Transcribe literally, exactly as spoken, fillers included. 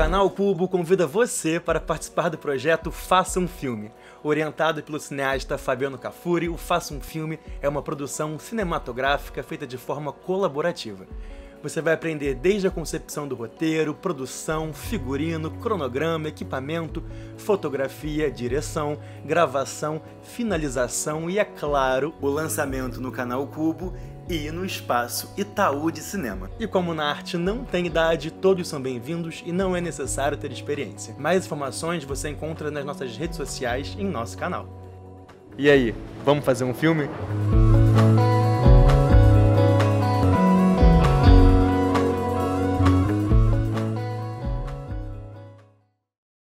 Canal Cubo convida você para participar do projeto Faça um Filme. Orientado pelo cineasta Fabiano Cafuri, o Faça um Filme é uma produção cinematográfica feita de forma colaborativa. Você vai aprender desde a concepção do roteiro, produção, figurino, cronograma, equipamento, fotografia, direção, gravação, finalização e, é claro, o lançamento no Canal Cubo e no Espaço Itaú de Cinema. E como na arte não tem idade, todos são bem-vindos e não é necessário ter experiência. Mais informações você encontra nas nossas redes sociais e em nosso canal. E aí, vamos fazer um filme?